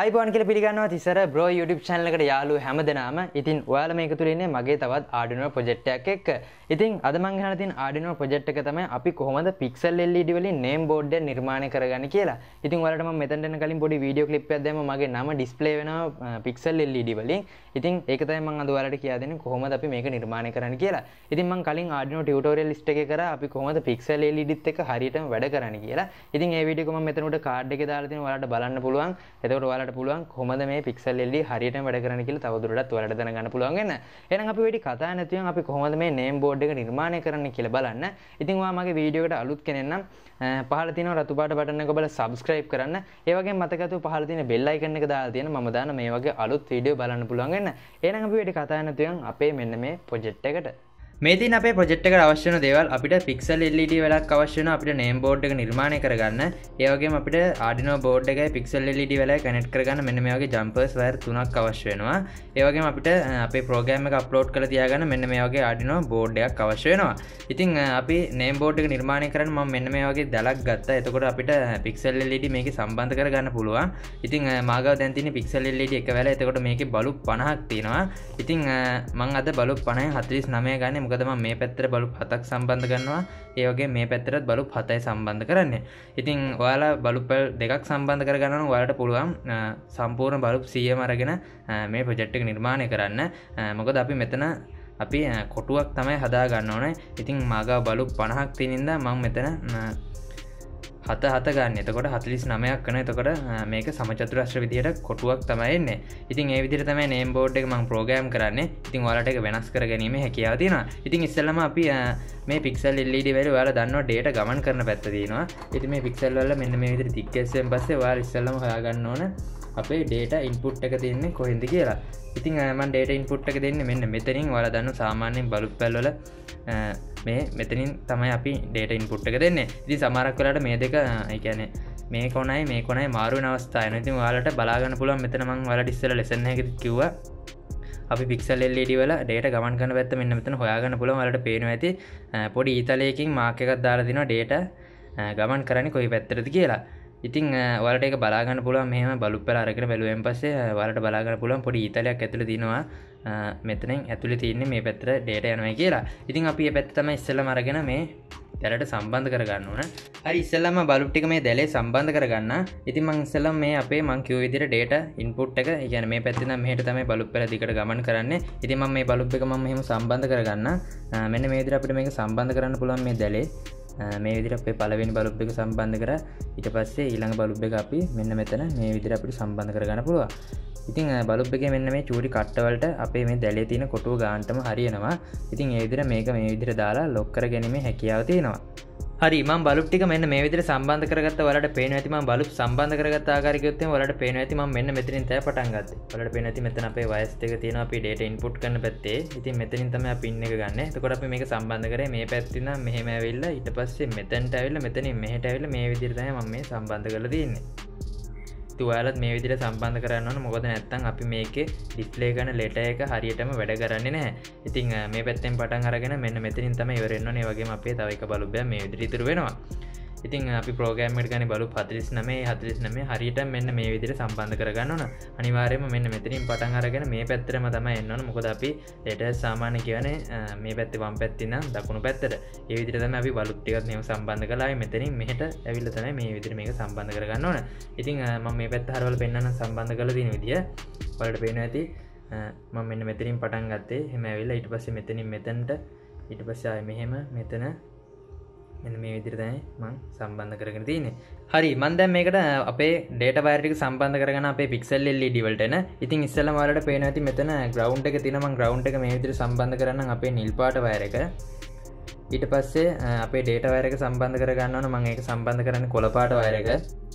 අයිබෝන් කියලා පිළිගන්නවා Thisara bro YouTube channel එකට යාළුවෝ හැමදෙනාම. ඉතින් ඔයාලා මේක තුල ඉන්නේ මගේ තවත් arduino project එකක් එක්ක. ඉතින් අද මම ගහන තියෙන arduino project එක තමයි අපි කොහොමද pixel LED වලින් name board එක නිර්මාණය කරගන්නේ කියලා. ඉතින් ඔයාලට මම මෙතනට එන්න කලින් පොඩි වීඩියෝ ක්ලිප් එකක් දැම්මා මගේ නම display වෙනවා pixel LED වලින්. ඉතින් ඒක තමයි මම අද ඔයාලට කියා දෙන්නේ කොහොමද අපි මේක නිර්මාණය කරන්නේ කියලා. ඉතින් මම කලින් arduino tutorial list එකේ කරා අපි කොහොමද pixel LED ත් එක්ක හරියටම වැඩ කරන්නේ කියලා. ඉතින් මේ වීඩියෝ එක මම මෙතන උඩ කාඩ් එකේ දාලා තියෙනවා ඔයාලට බලන්න පුළුවන්. එතකොට ඔයාලට පුළුවන් කොහොමද මේ pixel LED හරියටම වැඩ කරන්නේ කියලා තවදුරටත් ඔයාලට දැනගන්න පුළුවන් වෙන. එහෙනම් අපි වෙඩි කතා නැතිනම් අපි කොහොමද මේ name board එක නිර්මාණය කරන්නේ කියලා බලන්න. ඉතින් ඔයා මගේ වීඩියෝ එකට අලුත් කෙනෙක් නම් පහළ තියෙන රතු පාට බටන් එක ඔබලා subscribe කරන්න. ඒ වගේම මතකතු පහළ තියෙන bell icon එක දාලා තියෙන මම දාන මේ වගේ අලුත් වීඩියෝ බලන්න පුළුවන් වෙන. එහෙනම් අපි වෙඩි කතා නැතිනම් අපේ මෙන්න මේ project එකට මේ දින අපේ project එකට අවශ්‍ය වෙන දේවල් අපිට pixel LED වලක් අවශ්‍ය වෙනවා අපිට name board එක නිර්මාණය කරගන්න. ඒ වගේම අපිට arduino board එකයි pixel LED වලයි connect කරගන්න මෙන්න මේ වගේ jumpers wire තුනක් අවශ්‍ය වෙනවා. ඒ වගේම අපිට අපේ program එක upload කරලා තියාගන්න මෙන්න මේ වගේ arduino board එකක් අවශ්‍ය වෙනවා. ඉතින් අපි name board එක නිර්මාණය කරන්න මම මෙන්න මේ වගේ දලක් ගත්තා. එතකොට අපිට pixel LED මේකේ සම්බන්ධ කරගන්න පුළුවන්. ඉතින් මාගාව දැන් තියෙන්නේ pixel LED එක වැල. එතකොට මේකේ බලුප් 50ක් තියෙනවා. ඉතින් මම අද බලුප් 50න් 49 ගන්නේ. මොකද මම මේ පැත්තට බලුප් 7ක් සම්බන්ධ කරනවා. ඒ වගේම මේ පැත්තටත් බලුප් 7යි සම්බන්ධ කරන්නේ. ඉතින් ඔයාලා බලුප් දෙකක් සම්බන්ධ කරගන්නවා නම් ඔයාලට පුළුවන් සම්පූර්ණ බලුප් 100ම අරගෙන මේ ප්‍රොජෙක්ට් එක නිර්මාණය කරන්න. මොකද අපි මෙතන අපි කොටුවක් තමයි හදා ගන්න ඕනේ. ඉතින් මාගාව බලුප් 50ක් තියෙන නිසා මම මෙතන 7 ගන්න. එතකොට 49ක් කරන. එතකොට මේක සමචතුරස්‍ර විදිහට කොටුවක් තමයි එන්නේ. ඉතින් ඒ විදිහට තමයි name board එක මම program කරන්නේ. ඉතින් ඔයාලට ඒක වෙනස් කරගැනීමේ හැකියාව තියෙනවා. ඉතින් ඉස්සෙල්ලාම අපි මේ pixel LED වල ඔයාලා දන්නවා data ගමන් කරන පැත්ත තියෙනවා. ඉතින් මේ pixel වල මෙන්න මේ විදිහට තික් ගැස්සෙන් පස්සේ ඔයාලා ඉස්සෙල්ලාම හොයාගන්න ඕන අපේ data input එක තියෙන්නේ කොහෙන්ද කියලා. ඉතින් මම data input එක දෙන්නේ මෙන්න මෙතනින්. ඔයාලා දන්නවා සාමාන්‍යයෙන් බලුප් පැල් වල මේ මෙතනින් තමයි අපි data input එක දෙන්නේ. ඉතින් සමහරක් වෙලාවට මේ දෙක ඒ කියන්නේ මේ කොනයි මාරු වෙන අවස්ථා එනවා. ඉතින් ඔයාලට බලා ගන්න පුළුවන් මෙතන මම ඔයාලට ඉස්සෙල්ලා lesson එකකදී කිව්වා අපි pixel LED වල data ගමන් කරන පැත්ත මෙන්න මෙතන හොයාගන්න පුළුවන්. ඔයාලට පේනවා ඇති පොඩි ඊතලයකින් මාක් එකක් දාලා දිනවා data ගමන් කරන්නේ කොයි පැත්තටද කියලා. ඉතින් ඔයාලට ඒක බලා ගන්න පුළුවන්. මෙහෙම බලුප් වල අරගෙන බැලුවෙන් පස්සේ ඔයාලට බලා ගන්න පුළුවන් පොඩි ඊතලයක් ඇතුලේ තියෙනවා. මෙතනින් ඇතුලේ තියෙන්නේ මේ පැත්තට data යනවා කියලා. ඉතින් අපි මේ පැත්ත තමයි ඉස්සෙල්ලාම අරගෙන මේ දැලට සම්බන්ධ කරගන්න ඕන. හරි ඉස්සෙල්ලාම බලුප් ටික මේ දැලේ සම්බන්ධ කරගන්න. ඉතින් මම ඉස්සෙල්ලාම මේ අපේ මං කිව්ව විදිහට data input එක, ඒ කියන්නේ මේ පැත්තෙන් නම් මෙහෙට තමයි බලුප් වල දිගට ගමන් කරන්නේ. ඉතින් මම මේ බලුප් එක මම මෙහෙම සම්බන්ධ කරගන්න. මෙන්න මේ විදිහට අපිට මේක සම්බන්ධ කරන්න පුළුවන් මේ දැලේ. මේ විදිහට අපේ පළවෙනි බලුප් එක සම්බන්ධ කරා. ඊට පස්සේ ඊළඟ බලුප් එක අපි මෙන්න මෙතන මේ විදිහට අපිට සම්බන්ධ කරගන්න පුළුවන්. ඉතින් බලුප් එකේ මෙන්න මේ චූටි කට්ට වලට අපේ මේ දැලේ තියෙන කොටුව ගානටම හරියනවා. ඉතින් ඒ විදිහට මේක මේ විදිහට දාලා ලොක් කරගැනීමේ හැකියාව තියෙනවා. හරි මම බලුප් ටික මෙන්න මේ විදිහට සම්බන්ධ කරගත්තා. ඔයාලට පේනවා ඇති මම බලුප් සම්බන්ධ කරගත්ත ආකාරය කිව්වොත් එහෙනම් ඔයාලට පේනවා ඇති මම මෙන්න මෙතනින් තමයි පටන් ගත්තේ. ඔයාලට පේනවා ඇති මෙතන අපේ වයස් දෙක තියෙනවා අපි data input කරන පැත්තේ. ඉතින් මෙතනින් තමයි අපි pin එක ගන්න. එතකොට අපි මේක සම්බන්ධ කරේ මේ පැත්තේ නම් මෙහෙම ඇවිල්ලා ඊට පස්සේ මෙතනට ඇවිල්ලා මෙතනින් මෙහෙට ඇවිල්ලා මේ විදිහට තමයි මම මේ සම්බන්ධ කරලා තියෙන්නේ. ඔයාලත් මේ විදිහට සම්බන්ධ කරන්න ඕන. මොකද නැත්තම් අපි මේකේ ඩිස්ප්ලේ කරන ලෙටර් එක හරියටම වැඩ කරන්නේ නැහැ. ඉතින් මේ පැත්තෙන් පටන් අරගෙන මෙන්න මෙතනින් තමයි ඉවර වෙන්න ඕනේ. ඒ වගේම අපේ තව එක බලුබ්බයක් මේ විදිහට ඉතුරු වෙනවා. ඉතින් අපි ප්‍රෝග්‍රෑම් එකට ගන්නේ බලුප් 49 හරියට මෙන්න මේ විදිහට සම්බන්ධ කරගන්න ඕන. අනිවාර්යයෙන්ම මෙන්න මෙතනින් පටන් අරගෙන මේ පැත්තටම තමයි එන්න ඕන. මොකද අපි ලෙටර් සාමාන්‍ය කියන්නේ මේ පැත්තේ වම් පැත්තේ ඉඳන් දකුණු පැත්තට. ඒ විදිහට තමයි අපි බලුප් ටිකත් මෙහෙම සම්බන්ධ කරලා මෙතනින් මෙහෙට ඇවිල්ලා තමයි මේ විදිහට මේක සම්බන්ධ කරගන්න ඕන. ඉතින් මම මේ පැත්ත හරවලා පෙන්නන්න සම්බන්ධ කරලා තියෙන විදිය. ඔයාලට පේනවා ඇති මම මෙන්න මෙතනින් පටන් ගත්තේ. එහෙම ඇවිල්ලා ඊට පස්සේ මෙතනින් මෙතනට ඊට පස්සේ ආයෙ මෙහෙම මෙතන මෙන්න මේ විදිහට තමයි මම සම්බන්ධ කරගෙන තියෙන්නේ. හරි මම දැන් මේකට අපේ data wire ටික සම්බන්ධ කරගෙන අපේ pixel LED වලට එන. ඉතින් ඉස්සෙල්ලාම ඔයාලට පේනවා ඇති මෙතන ground එක තියෙනවා. මම ground එක මේ විදිහට සම්බන්ධ කරන්නම් අපේ නිල් පාට wire එක. ඊට පස්සේ අපේ data wire එක සම්බන්ධ කරගන්න ඕන. මම ඒක සම්බන්ධ කරන්නේ කොළ පාට wire එක.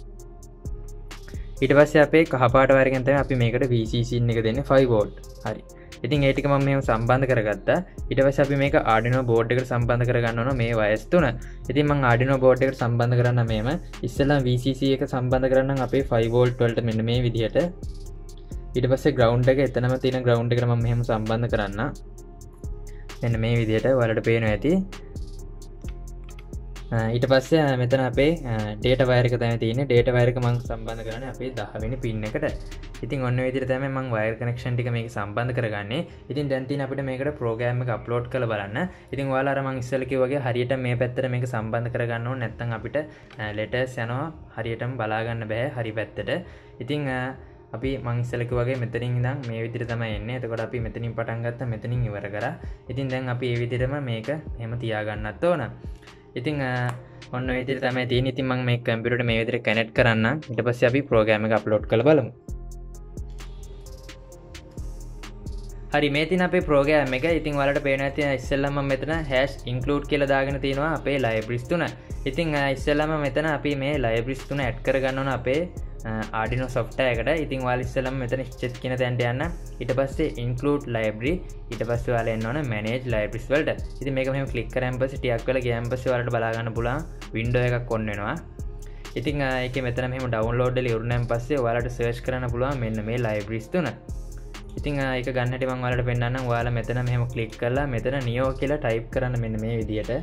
ඊට පස්සේ අපේ කහ පාට wire එකෙන් තමයි අපි මේකට VCC එක දෙන්නේ 5 volt. හරි. ඉතින් ඒ ටික මම මෙහෙම සම්බන්ධ කරගත්තා. ඊට පස්සේ අපි මේක arduino board එකට සම්බන්ධ කරගන්න ඕන මේ වයස් තුන. ඉතින් මම arduino board එකට සම්බන්ධ කරන්න මෙහෙම ඉස්සෙල්ලා VCC එක සම්බන්ධ කරන්නම් අපේ 5 volt වලට මෙන්න මේ විදිහට. ඊට පස්සේ ground එක එතනම තියෙන ground එකට මම මෙහෙම සම්බන්ධ කරන්න. මෙන්න මේ විදිහට ඔයාලට පේනවා ඇති. ඊට පස්සේ මෙතන අපේ ඩේටා වයර් එක තමයි තියෙන්නේ. ඩේටා වයර් එක මම සම්බන්ධ කරන්නේ අපේ 10 වෙනි පින් එකට. ඉතින් ඔන්න ඔය විදිහට තමයි මම වයර් කනෙක්ෂන් ටික මේක සම්බන්ධ කරගන්නේ. ඉතින් දැන් තියෙන අපිට මේකට ප්‍රෝග්‍රෑම් එක අප්ලෝඩ් කරලා බලන්න. ඉතින් ඔයාලා අර මම ඉස්සෙල්ලා කිව්වා වගේ හරියට මේ පැත්තට මේක සම්බන්ධ කරගන්න ඕනේ. නැත්නම් අපිට ලෙටර්ස් යනවා හරියටම බලා ගන්න බෑ හරි පැත්තට. ඉතින් අපි මං ඉස්සෙල්ලා කිව්වා වගේ මෙතනින් ඉඳන් මේ විදිහට තමයි එන්නේ. එතකොට අපි මෙතනින් පටන් ගත්තා මෙතනින් ඉවර කරා. ඉතින් දැන් අපි මේ විදිහටම මේක එහෙම තියාගන්නත් ඕන. ඉතින් ඔන්න ඔය විදිහට තමයි තියෙන්නේ. ඉතින් මම මේ කම්පියුටරේට මේ විදිහට කනෙක්ට් කරන්නම්. ඊට පස්සේ අපි ප්‍රෝග්‍රෑම් එක අප්ලෝඩ් කරලා බලමු. හරි මේ තියෙන අපේ ප්‍රෝග්‍රෑම් එක. ඉතින් ඔයාලට පේනවා ඇති ඉස්සෙල්ලාම මම මෙතන #include කියලා දාගෙන තියෙනවා අපේ libraries තුන. ඉතින් ඉස්සෙල්ලාම මෙතන අපි මේ libraries තුන ඇඩ් කරගන්න ඕන අපේ arduino software එකට. ඉතින් ඔයාලා ඉස්සෙල්ලාම මෙතන sketch කියන තැනට යන්න. ඊට පස්සේ include library. ඊට පස්සේ ඔයාලා එන්න ඕන manage libraries වලට. ඉතින් මේක මෙහෙම ක්ලික් කරාන් පස්සේ ටිකක් වෙලා ගියාන් පස්සේ ඔයාලට බලා ගන්න පුළුවන් window එකක් on වෙනවා. ඉතින් ඒකේ මෙතන මෙහෙම download වෙලා ඉවරනන් පස්සේ ඔයාලට search කරන්න පුළුවන් මෙන්න මේ libraries තුන. ඉතින් ඒක ගන්න හැටි මම ඔයාලට පෙන්නන්නම්. ඔයාලා මෙතන මෙහෙම ක්ලික් කරලා මෙතන neo කියලා type කරන්න මෙන්න මේ විදියට.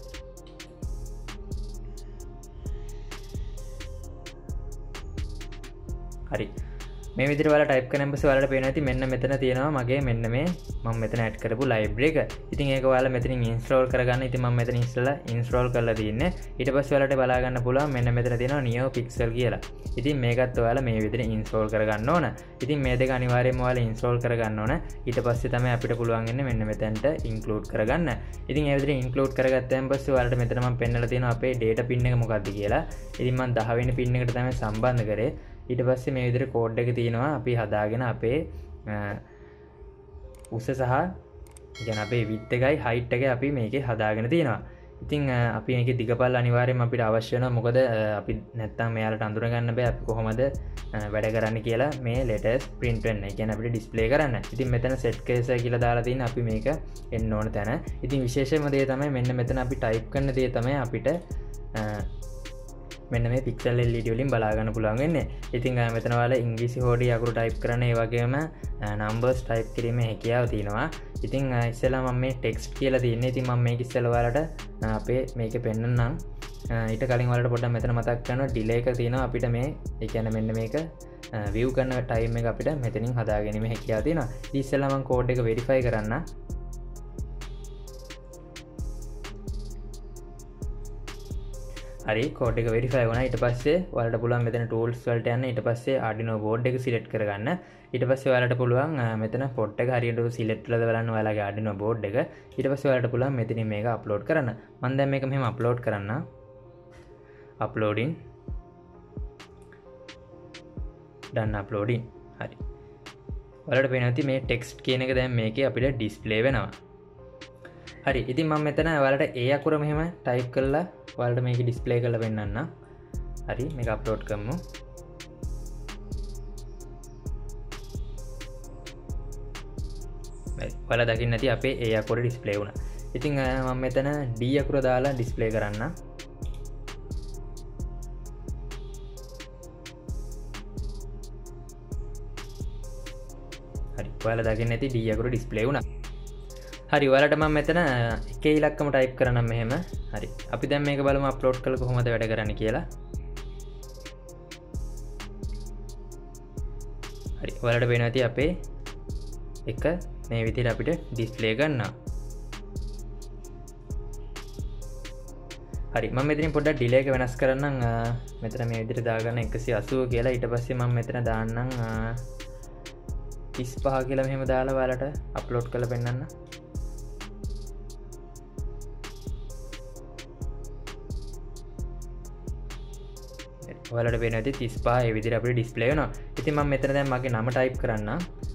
හරි මේ විදිහට ඔයාලා ටයිප් කරන පස්සේ ඔයාලට පේනවා ඇති මෙන්න මෙතන තියෙනවා මගේ මෙන්න මේ මම මෙතන ඇඩ් කරපු ලයිබ්‍රරි එක. ඉතින් ඒක ඔයාලා මෙතනින් ඉන්ස්ටෝල් කරගන්න. ඉතින් මම මෙතන ඉස්සෙල්ලා ඉන්ස්ටෝල් කරලා තින්නේ. ඊට පස්සේ ඔයාලට බලා ගන්න පුළුවන් මෙන්න මෙතන තියෙනවා neo pixel කියලා. ඉතින් මේකත් ඔයාලා මේ විදිහට ඉන්ස්ටෝල් කරගන්න ඕන. ඉතින් මේ දෙක අනිවාර්යයෙන්ම ඔයාලා ඉන්ස්ටෝල් කරගන්න ඕන. ඊට පස්සේ තමයි අපිට පුළුවන් වෙන්නේ මෙන්න මෙතනට ඉන්ක්ලූඩ් කරගන්න. ඉතින් ඒ විදිහට ඉන්ක්ලූඩ් කරගත්තාන් පස්සේ ඔයාලට මෙතන මම පෙන්නලා තියෙනවා අපේ data pin එක මොකක්ද කියලා. ඉතින් මම 10 වෙනි pin එකට තමයි සම්බන්ධ කරේ. ඊට පස්සේ මේ විදිහට කෝඩ් එක තියෙනවා අපි හදාගෙන අපේ උස සහ يعني අපේ width එකයි height එකයි අපි මේකේ හදාගෙන තියෙනවා. ඉතින් අපි මේකේ දිගපළ අනිවාර්යයෙන්ම අපිට අවශ්‍ය වෙනවා. මොකද අපි නැත්තම් මෙයාලට අඳුර ගන්න බෑ අපි කොහොමද වැඩ කරන්න කියලා මේ letters print වෙන්න. ඒ කියන්නේ අපිට display කරන්න. ඉතින් මෙතන set case කියලා දාලා තියෙන අපි මේක එන්න ඕන තැන. ඉතින් විශේෂම දේ තමයි මෙන්න මෙතන අපි type කරන දේ තමයි අපිට මෙන්න මේ පික්සල් LED වලින් බලා ගන්න පුළුවන් වෙන්නේ. ඉතින් මෙතන ඔයාලා ඉංග්‍රීසි හෝඩි අකුරු ටයිප් කරන්න ඒ වගේම නම්බර්ස් ටයිප් කිරීමේ හැකියාව තියෙනවා. ඉතින් ඉස්සෙල්ලා මම මේ ටෙක්ස්ට් කියලා තියෙන්නේ. ඉතින් මම මේක ඉස්සෙල්ලා ඔයාලට අපේ මේකේ පෙන්නන්නම්. ඊට කලින් ඔයාලට පොඩ්ඩක් මෙතන මතක් කරනවා ඩිලේ එක තියෙනවා අපිට මේ ඒ කියන්නේ මෙන්න මේක view කරන ටයිම් එක අපිට මෙතනින් හදා ගැනීම හැකියාව තියෙනවා. ඉතින් ඉස්සෙල්ලා මම කෝඩ් එක verify කරන්න. හරි කෝඩ් එක වෙරිෆයි වුණා. ඊට පස්සේ ඔයාලට පුළුවන් මෙතන tools වලට යන්න. ඊට පස්සේ arduino board එක select කරගන්න. ඊට පස්සේ ඔයාලට පුළුවන් මෙතන port එක හරියට select කරලා බලන්න ඔයාලගේ arduino board එක. ඊට පස්සේ ඔයාලට පුළුවන් මෙතනින් මේක upload කරන්න. මම දැන් මේක මෙහෙම upload කරන්න. uploading done uploading. හරි. ඔයාලට පේනවා ඇති මේ text කියන එක දැන් මේකේ අපිට display වෙනවා. හරි ඉතින් මම මෙතන ඔයාලට ඒ අකුර මෙහෙම ටයිප් කරලා ඔයාලට මේක ඩිස්ප්ලේ කරලා පෙන්නන්න. හරි මේක අප්ලෝඩ් කරමු. හරි ඔයාලා දකින්න ඇති අපේ ඒ අකුර ඩිස්ප්ලේ වුණා. ඉතින් මම මෙතන D අකුර දාලා ඩිස්ප්ලේ කරන්න. හරි ඔයාලා දකින්න ඇති D අකුර ඩිස්ප්ලේ වුණා. හරි ඔයාලට මම මෙතන එකේ ඉලක්කම ටයිප් කරනම් මෙහෙම. හරි අපි දැන් මේක බලමු අප්ලෝඩ් කරලා කොහොමද වැඩ කරන්නේ කියලා. හරි ඔයාලට පේනවා ඇති අපේ එක මේ විදිහට අපිට ඩිස්ප්ලේ ගන්නවා. හරි මම මෙතනින් පොඩ්ඩක් ඩිලේ එක වෙනස් කරන්නම්. මෙතන මේ විදිහට දාගන්න 180 කියලා. ඊට පස්සේ මම මෙතන දාන්නම් 35 කියලා මෙහෙම දාලා ඔයාලට අප්ලෝඩ් කරලා පෙන්නන්න. ඔයාලට පේනවා ඇති 35 ඒ විදිහට අපිට ඩිස්ප්ලේ වෙනවා. ඉතින් මම මෙතන දැන් මගේ නම ටයිප් කරන්න.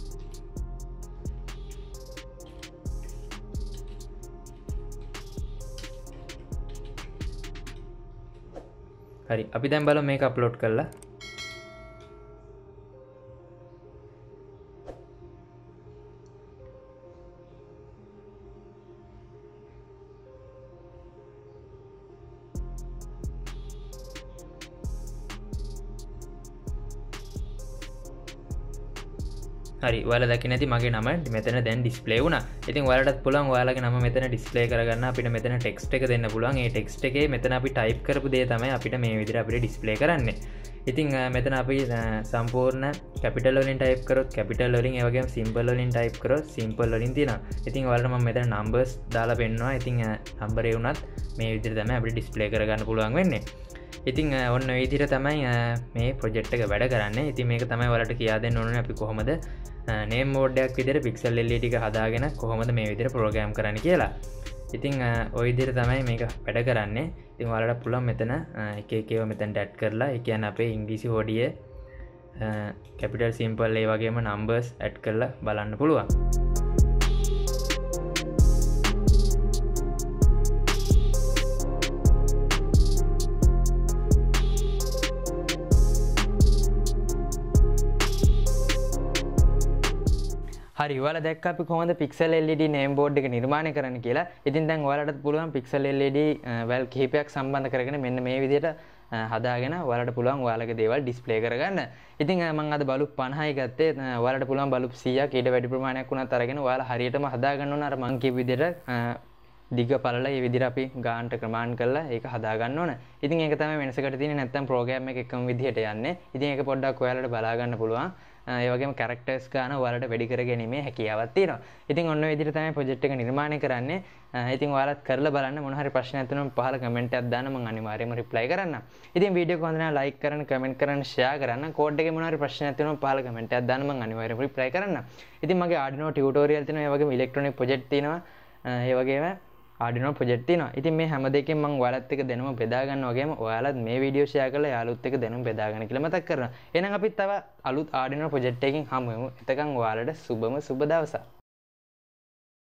හරි අපි දැන් බලමු මේක අප්ලෝඩ් කරලා. හරි ඔයාලා දකින්න ඇති මගේ නම මෙතන දැන් ඩිස්ප්ලේ වුණා. ඉතින් ඔයාලටත් පුළුවන් ඔයාලගේ නම මෙතන ඩිස්ප්ලේ කරගන්න. අපිට මෙතන ටෙක්ස්ට් එක දෙන්න පුළුවන්. ඒ ටෙක්ස්ට් එකේ මෙතන අපි ටයිප් කරපු දේ තමයි අපිට මේ විදිහට අපිට ඩිස්ප්ලේ කරන්නේ. ඉතින් මෙතන අපි සම්පූර්ණ කැපිටල් වලින් ටයිප් කරොත් කැපිටල් වලින් ඒ වගේම සිම්පල් වලින් ටයිප් කරොත් සිම්පල් වලින් තියෙනවා. ඉතින් ඔයාලට මම මෙතන නම්බර්ස් දාලා පෙන්නනවා. ඉතින් නම්බරේ වුණත් මේ විදිහට තමයි අපිට ඩිස්ප්ලේ කරගන්න පුළුවන් වෙන්නේ. ඉතින් ඔන්න ඔය විදිහට තමයි මේ ප්‍රොජෙක්ට් එක වැඩ කරන්නේ. ඉතින් මේක තමයි ඔයාලට කියා දෙන්න ඕනේ අපි කොහොමද නේම් බෝඩ් එකක් විදිහට පික්සල් LED ටික හදාගෙන කොහොමද මේ විදිහට ප්‍රෝග්‍රෑම් කරන්න කියලා. ඉතින් ඔය විදිහට තමයි මේක වැඩ කරන්නේ. ඉතින් ඔයාලට පුළුවන් මෙතන එක එක ඒවා මෙතනට ඇඩ් කරලා ඒ කියන්නේ අපේ ඉංග්‍රීසි හොඩියේ කැපිටල් සිම්පල් ඒ වගේම නම්බර්ස් ඇඩ් කරලා බලන්න පුළුවන්. හරි ඔයාලා දැක්ක අපි කොහොමද පික්සල් LED නේම් බෝඩ් එක නිර්මාණය කරන්න කියලා. ඉතින් දැන් ඔයාලටත් පුළුවන් පික්සල් LED වැල් කිහිපයක් සම්බන්ධ කරගෙන මෙන්න මේ විදිහට හදාගෙන ඔයාලට පුළුවන් ඔයාලගේ දේවල් ඩිස්ප්ලේ කරගන්න. ඉතින් මම අද බල්බ් 50යි ගත්තේ. ඔයාලට පුළුවන් බල්බ් 100ක් ඊට වැඩි ප්‍රමාණයක් වුණත් අරගෙන ඔයාලා හරියටම හදාගන්න ඕන අර මං කියපු විදිහට දිග පළල මේ විදිහට අපි ගානට ක්‍රමාන් කරලා ඒක හදාගන්න ඕන. ඉතින් ඒක තමයි වෙනසකට තියෙන්නේ. නැත්තම් ප්‍රෝග්‍රෑම් එක එකම විදිහට යන්නේ. ඉතින් ඒක පොඩ්ඩක් ඔයාලට බලා ගන්න පුළුවන්. ඒ වගේම කැරක්ටර්ස් ගන්න ඔයාලට වැඩි කර ගැනීමේ හැකියාවක් තියෙනවා. ඉතින් ඔන්න ඔය විදිහට තමයි ප්‍රොජෙක්ට් එක නිර්මාණය කරන්නේ. ඉතින් ඔයාලත් කරලා බලන්න මොන හරි ප්‍රශ්නයක් තියෙනවා පහල කමෙන්ට් එකක් දාන්න මම අනිවාර්යයෙන්ම රිප්ලයි කරන්නම්. ඉතින් වීඩියෝ එක හොඳ නම් ලයික් කරන්න, කමෙන්ට් කරන්න, ෂෙයා කරන්න. කෝඩ් එකේ මොන හරි ප්‍රශ්නයක් තියෙනවා පහල කමෙන්ට් එකක් දාන්න මම අනිවාර්යයෙන්ම රිප්ලයි කරන්නම්. ඉතින් මගේ arduino ටියුටෝරියල් තියෙනවා. ඒ වගේම ඉලෙක්ට්‍රොනික ප්‍රොජෙක්ට් තියෙනවා. ඒ වගේම arduino project තියෙනවා. ඉතින් මේ හැම දෙකෙන් මම ඔයාලත් එක්ක දැනුම බෙදා ගන්නවා වගේම ඔයාලත් මේ වීඩියෝ ෂෙයා කරලා යාළුවොත් එක්ක දැනුම බෙදා ගන්න කියලා මතක් කරනවා. එහෙනම් අපි තව අලුත් arduino project එකකින් හමු වෙමු. එතකන් ඔයාලට සුබම සුබ දවසක්.